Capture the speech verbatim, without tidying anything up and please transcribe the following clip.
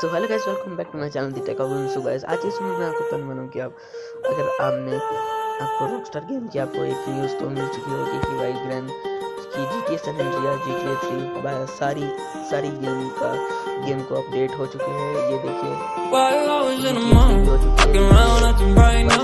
So hello guys, welcome back to my channel the tech off. So guys, आज इस video में आपको बताने वाला हूं कि आप अगर आपने आपको रॉकस्टार गेम की आपको एक न्यूज़ तो मिल चुकी होगी कि भाई ग्रैंड की GTA San Andreas GTA three सारी सारी गेम का गेम को अपडेट हो चुके हैं। ये देखिए हो चुकी है।